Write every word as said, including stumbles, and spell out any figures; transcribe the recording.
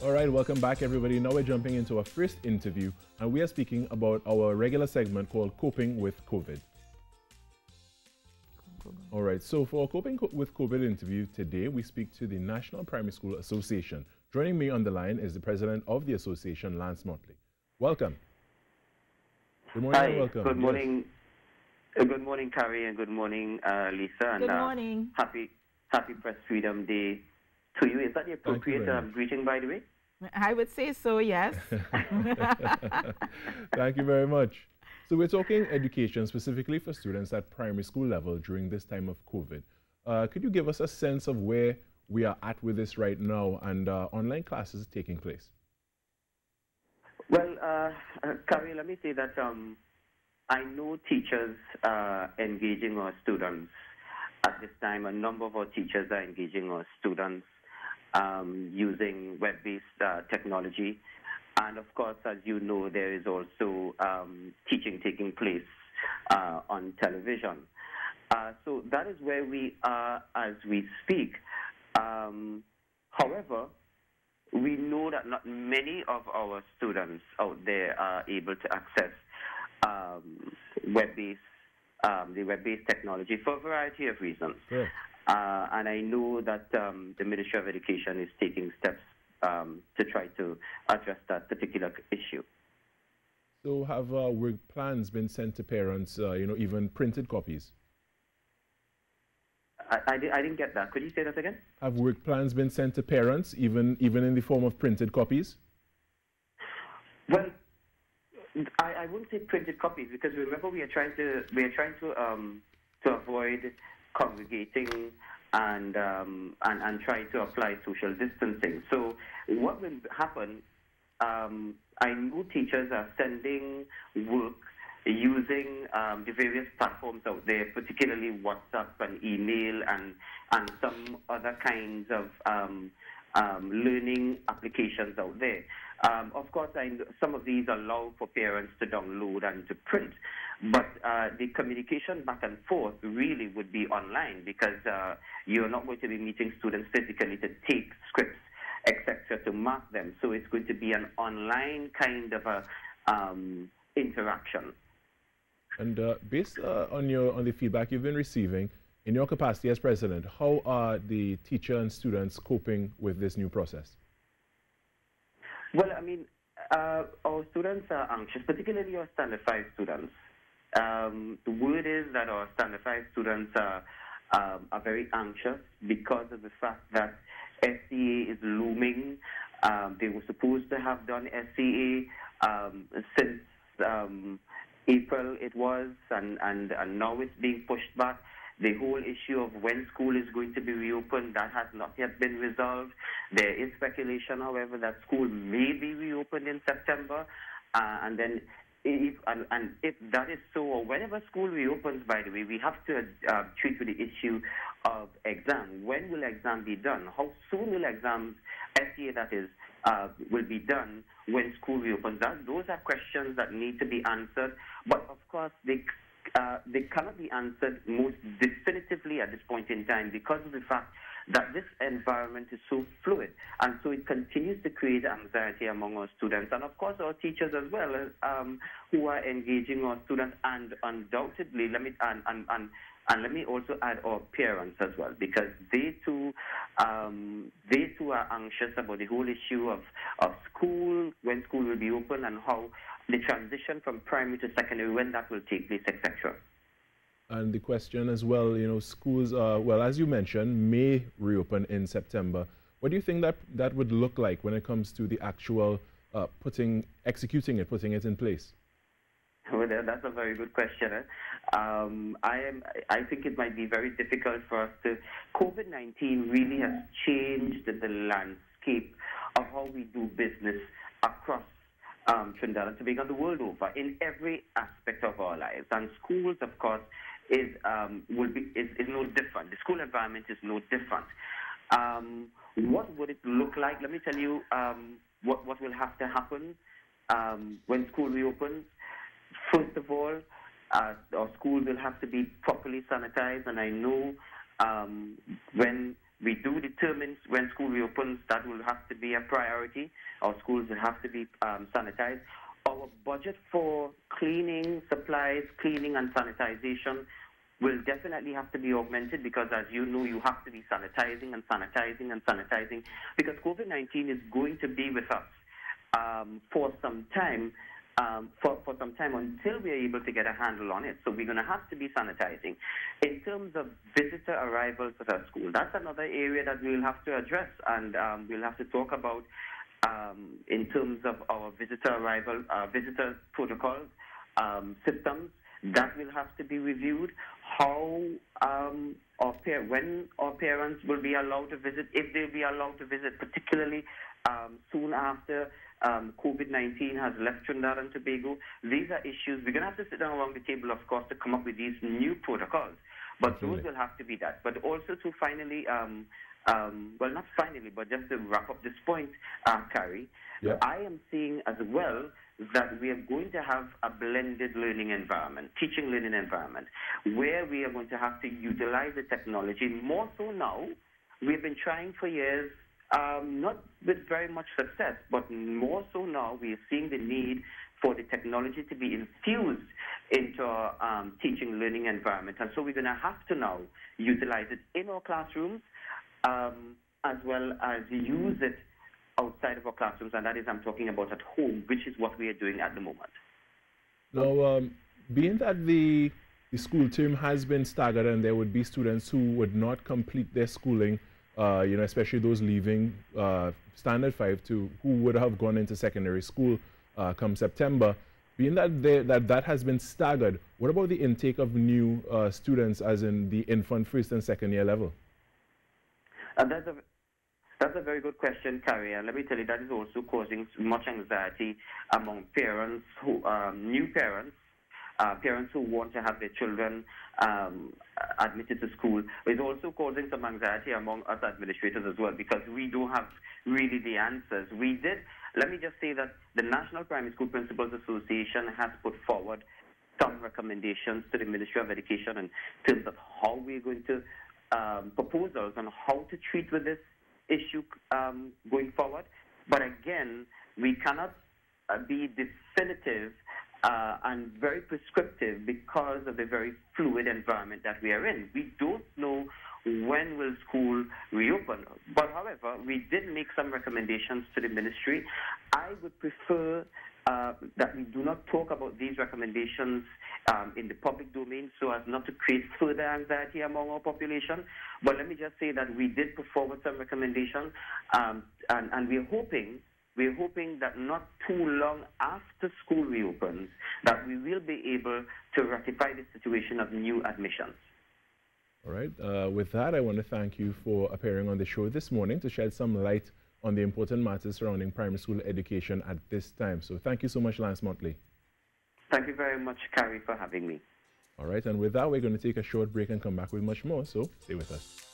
All right, welcome back, everybody. Now we're jumping into our first interview, and we are speaking about our regular segment called Coping with COVID. All right, so for our Coping with COVID interview today, we speak to the National Primary School Association. Joining me on the line is the president of the association, Lance Motley. Welcome. Good morning Hi, and welcome. good morning. Yes. Uh, good morning, Carrie, and good morning, uh, Lisa. And, good morning. Uh, happy, happy Press Freedom Day to you. Is that the appropriate uh, greeting, by the way? I would say so, yes. Thank you very much. So we're talking education specifically for students at primary school level during this time of COVID. Uh, could you give us a sense of where we are at with this right now and uh, online classes taking place? Well, uh, uh, Carrie, let me say that um, I know teachers are engaging our students at this time. A number of our teachers are engaging our students um, using web-based uh, technology. And of course, as you know, there is also um, teaching taking place uh, on television. Uh, so that is where we are as we speak. Um, however, we know that not many of our students out there are able to access um, web-based, um, the web-based technology for a variety of reasons. Yeah. Uh, and I know that um, the Ministry of Education is taking steps um, to try to address that particular issue. So have uh, work plans been sent to parents, uh, you know, even printed copies? I, I, I didn't get that. Could you say that again? Have work plans been sent to parents, even even in the form of printed copies? Well, I, I wouldn't say printed copies because remember we are trying to we are trying to um, to avoid congregating and um, and and trying to apply social distancing. So what will happen? Um, I know teachers are sending work using um, the various platforms out there, particularly WhatsApp and email and and some other kinds of um, um, learning applications out there. Um, of course, I, some of these allow for parents to download and to print, but uh, the communication back and forth really would be online because uh, you're not going to be meeting students physically to take scripts, et cetera, to mark them. So it's going to be an online kind of a um, interaction. And uh, based uh, on your on the feedback you've been receiving, in your capacity as president, how are the teacher and students coping with this new process? Well, I mean, uh, our students are anxious, particularly our Standard five students. Um, the word is that our Standard five students are, um, are very anxious because of the fact that S C A is looming. Um, they were supposed to have done S C A um, since um, April it was, and, and, and now it's being pushed back. The whole issue of when school is going to be reopened, that has not yet been resolved. There is speculation, however, that school may be reopened in September. Uh, and then, if, and, and if that is so, or whenever school reopens, by the way, we have to uh, treat with the issue of exam. When will exam be done? How soon will exams, S C A that is, uh, will be done when school reopens? That, those are questions that need to be answered. But, of course, they Uh, they cannot be answered most definitively at this point in time because of the fact that this environment is so fluid, and so it continues to create anxiety among our students and, of course, our teachers as well, um, who are engaging our students, and undoubtedly, let me and and, and and let me also add our parents as well, because they too um, they too are anxious about the whole issue of of school, when school will be open, and how the transition from primary to secondary, when that will take place, et cetera. And the question as well, you know, schools, uh, well, as you mentioned, may reopen in September. What do you think that that would look like when it comes to the actual uh, putting, executing it, putting it in place? Well, that's a very good question. Eh? Um, I am. I think it might be very difficult for us to. COVID nineteen really has changed the landscape of how we do business across Um, Trinidad and Tobago and the world over in every aspect of our lives. And schools, of course, is um, will be is, is no different. The school environment is no different. Um, what would it look like? Let me tell you um, what what will have to happen um, when school reopens. First of all, uh, our schools will have to be properly sanitized, and I know um, when we do determine when school reopens, that will have to be a priority. Our schools will have to be um, sanitized. Our budget for cleaning supplies, cleaning and sanitization will definitely have to be augmented because, as you know, you have to be sanitizing and sanitizing and sanitizing because COVID nineteen is going to be with us um, for some time, um, for, for some time until we are able to get a handle on it. So we're going to have to be sanitizing. In terms of visitor arrivals at our school, that's another area that we'll have to address, and um, we'll have to talk about um, in terms of our visitor arrival, uh, visitor protocols, um, systems. That will have to be reviewed. How um, our par- when our parents will be allowed to visit, if they'll be allowed to visit, particularly um, soon after um, COVID nineteen has left Trinidad and Tobago. These are issues we're going to have to sit down around the table, of course, to come up with these new protocols. But Absolutely. Those will have to be that. But also to finally, um, um, well, not finally, but just to wrap up this point, uh, Carrie, yeah. I am seeing as well that we are going to have a blended learning environment, teaching learning environment, where we are going to have to utilize the technology more so now. We've been trying for years, um, not with very much success, but more so now we are seeing the need for the technology to be infused into our um, teaching learning environment. And so we're going to have to now utilize it in our classrooms um, as well as use it outside of our classrooms, and that is I'm talking about at home, which is what we are doing at the moment. Now, um, being that the, the school term has been staggered and there would be students who would not complete their schooling, uh, you know, especially those leaving uh, Standard five to who would have gone into secondary school uh, come September, being that, they, that that has been staggered, what about the intake of new uh, students as in the infant first and second year level? Uh, that's a That's a very good question, Carrie, and let me tell you, that is also causing much anxiety among parents, who um, new parents, uh, parents who want to have their children um, admitted to school. It's also causing some anxiety among us administrators as well, because we don't have really the answers. We did, let me just say that the National Primary School Principals Association has put forward some recommendations to the Ministry of Education in terms of how we're going to, um, proposals on how to treat with this issue um, going forward. But again, we cannot uh, be definitive uh, and very prescriptive because of the very fluid environment that we are in. We don't know when will school reopen. But however, we did make some recommendations to the ministry. I would prefer uh, that we do not talk about these recommendations um, in the public domain so as not to create further anxiety among our population. But let me just say that we did put forward some recommendations, um, and, and we're hoping we're hoping that not too long after school reopens that we will be able to ratify the situation of new admissions. All right. Uh, with that, I want to thank you for appearing on the show this morning to shed some light on the important matters surrounding primary school education at this time. So thank you so much, Lance Motley. Thank you very much, Carrie, for having me. All right. And with that, we're going to take a short break and come back with much more. So stay with us.